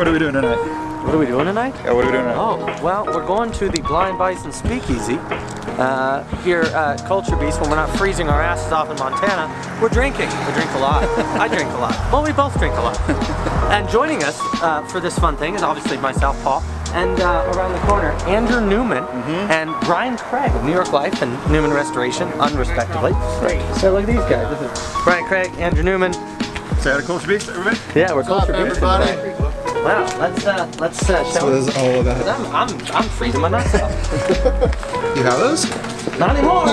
what are we doing tonight? What are we doing tonight? Yeah, what are we doing tonight? Oh, well, we're going to the Blind Bison Speakeasy here at Culture Beast. When we're not freezing our asses off in Montana, we're drinking. We drink a lot. I drink a lot. Well, we both drink a lot. And joining us for this fun thing is obviously myself, Paul, and around the corner, Andrew Newman and Brian Craig of New York Life and Newman Restoration, unrespectively. Great. So look at these guys. This is Brian Craig, Andrew Newman. Say hi to Culture Beast, everybody. Yeah, we're Culture Beast. Wow, let's show. That's what it's all about. I'm freezing my nuts off. You have those? Not anymore.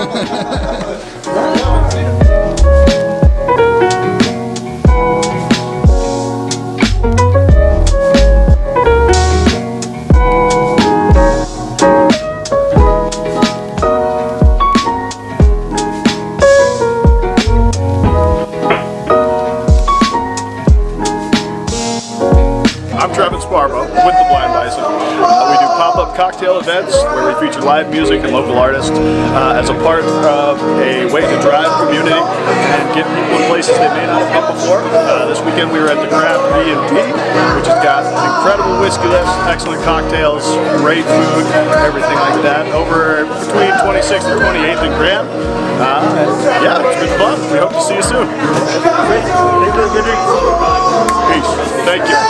I'm Travis Barbo with the Blind Bison. We do pop-up cocktail events where we feature live music and local artists as a part of a way to drive community and get people in places they may not have been before. This weekend we were at the Craft B&B, which has got an incredible whiskey list, excellent cocktails, great food, everything like that. Over between 26th and 28th in Grant. Yeah, it's been fun. We hope to see you soon. Peace. Thank you.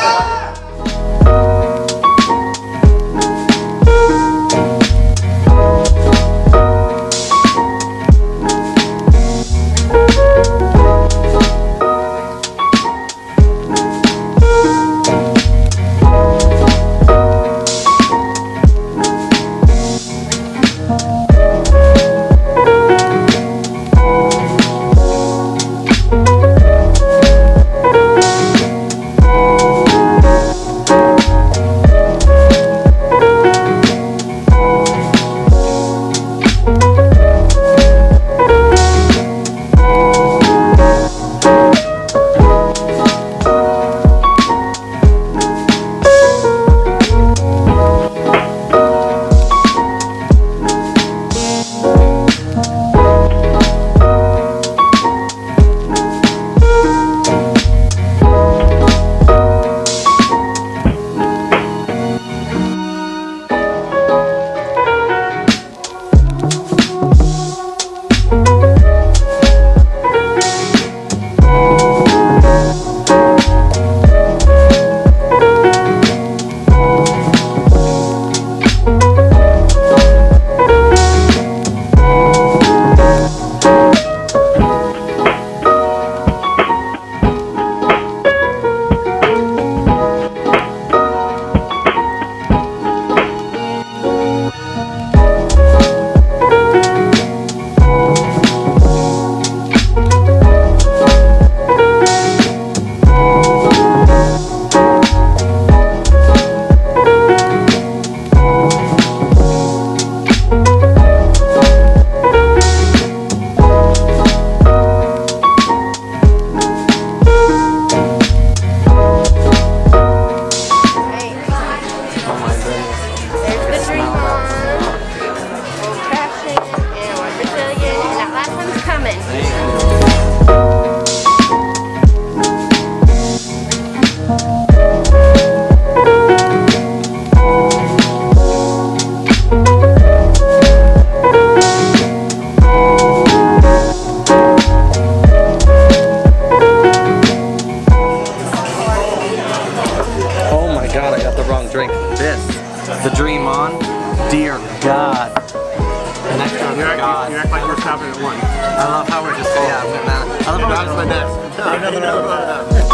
Drink this, the Dream On. Dear God. Next time, You act like we're stopping at one. I love how we're just, yeah, I love how we're just, my next.